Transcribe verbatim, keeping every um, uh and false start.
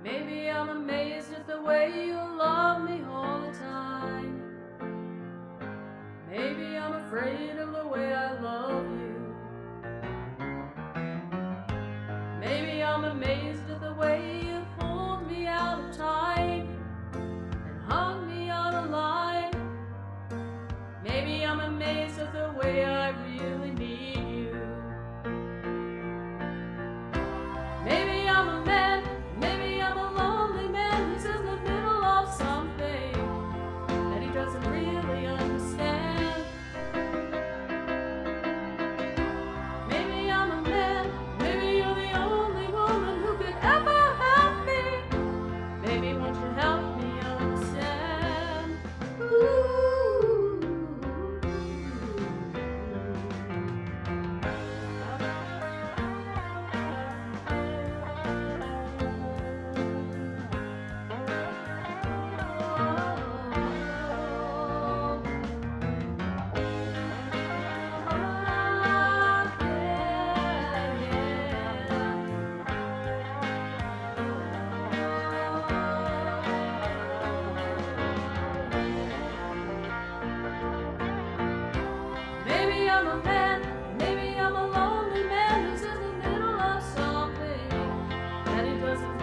Maybe I'm amazed at the way you love me all the time. Maybe I'm afraid of the way I love you. Maybe I'm amazed at the way you pulled me out of time and hung me on a line. Maybe I'm amazed at the way I really need you. Maybe I'm a man, maybe I'm a lonely man who's in the middle of something that he doesn't really understand. Maybe I'm a man, maybe you're the only woman who could ever help me. Maybe won't you help me understand? Ooh. Maybe I'm a man, maybe I'm a lonely man who's in the middle of something that he doesn't